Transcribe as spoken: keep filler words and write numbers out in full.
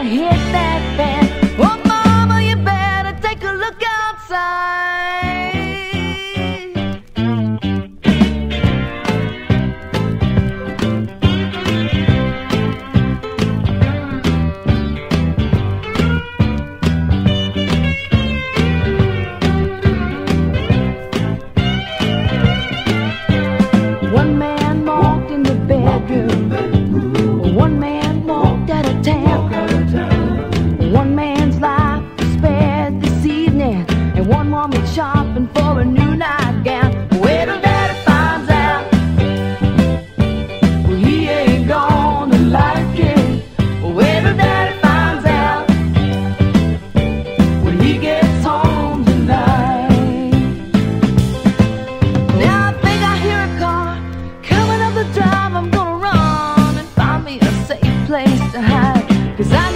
hit that fan. Oh, mama, you better take a look outside. One man walked in the bedroom. One man walked out of town. One man's life was spared this evening, and one woman shopping for a new nightgown. Wait till daddy finds out. Well, he ain't gonna like it. Wait till daddy finds out when he gets home tonight. Now I think I hear a car coming up the drive. I'm gonna run and find me a safe place to hide, 'cause I